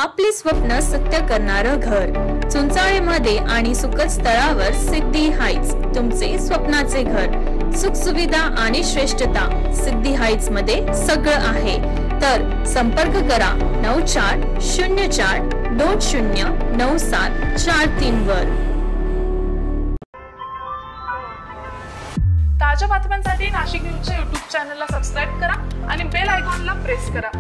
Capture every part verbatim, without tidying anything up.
आपले स्वप्न सत्य करणारं घर चुंचाळेमध्ये आणि सुकच तळावर सिद्धी हाइट्स तुमचे स्वप्नाचे घर। सुख सुविधा आणि श्रेष्ठता सिद्धी हाइट्स मध्ये सगळं आहे। तर संपर्क करा नऊ चार शून्य चार दोन शून्य नऊ सात चार तीन वर। ताज्या बातम्यांसाठी नाशिक न्यूजच्या यूट्यूब चॅनलला सबस्क्राइब करा आणि बेल आयकॉनला प्रेस करा।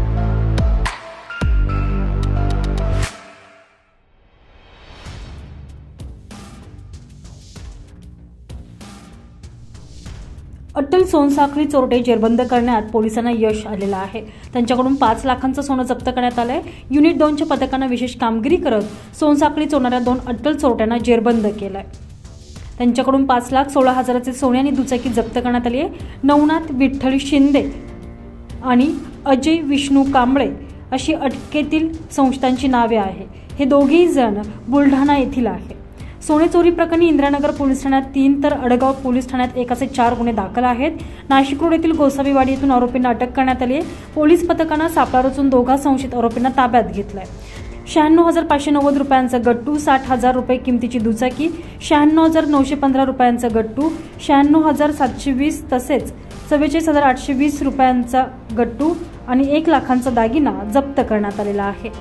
अट्टल सोनसाखळी चोरटे जेरबंद करण्यात पोलिसांना यश आलेलं आहे। त्यांच्याकडून पाच लाखांचं सोनं जप्त करण्यात आलंय। युनिट दोनच्या पथकानं विशेष कामगिरी करत सोनसाखळी चोरणाऱ्या दोन अट्टल चोरट्यांना जेरबंद केलंय। त्यांच्याकडून पाच लाख सोळा हजाराचे सोने आणि दुचाकी जप्त करण्यात आली आहे। नवनाथ विठ्ठल शिंदे आणि अजय विष्णू कांबळे अशी अटकेतील संस्थांची नावे आहे। हे दोघेही जण बुलढाणा येथील आहे। सोने चोरी प्रकरणी इंदिरानगर पोलीस ठाण्यात तीन तर अडगाव पोलीस ठाण्यात एक असे चार गुन्हे दाखल आहेत। नाशिक रोड येथील गोसावीवाडी येथून आरोपींना अटक करण्यात आली आहे। पोलीस पथकानं सापळा रचून दोघा संशयित आरोपींना ताब्यात घेतलंय। शहाण्णव हजार पाचशे नव्वद रुपयांचं गट्टू, साठ हजार रुपये किमतीची दुचाकी, शहाण्णव हजार नऊशे पंधरा रुपयांचं गट्टू, शहाण्णव हजार सातशे वीस तसेच चव्वेचाळीस हजार आठशे वीस रुपयांचा गट्टू आणि एक लाखांचा दागिना जप्त करण्यात आलेला आहे।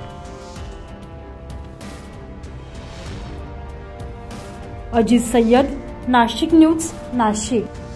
अजीज सय्यद, नाशिक न्यूज, नाशिक।